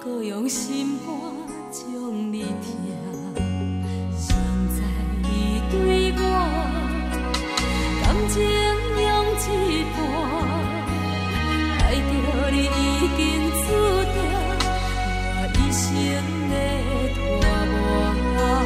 搁用心肝将你疼。现在你对我感情用一半，爱着你已经注定我一生的拖磨。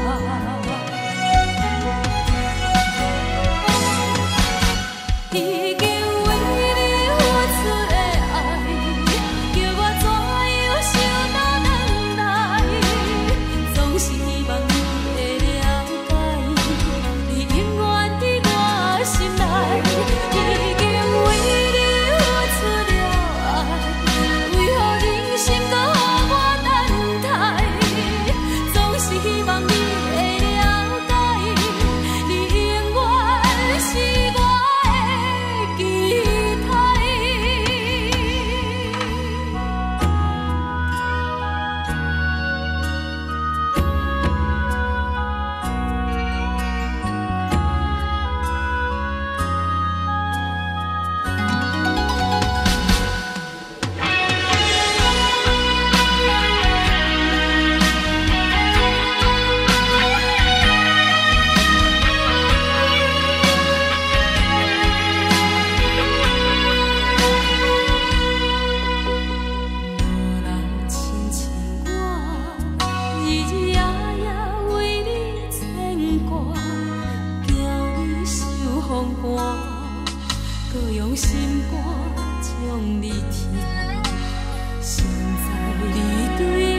已经为你付出的爱，叫我怎样想到回来？总是希望你会了解，你永远在我心内。已经为你付出了爱，为何忍心搁予我等待？总是希望你会了解，你永远是我。搁用心肝将你疼，现在你对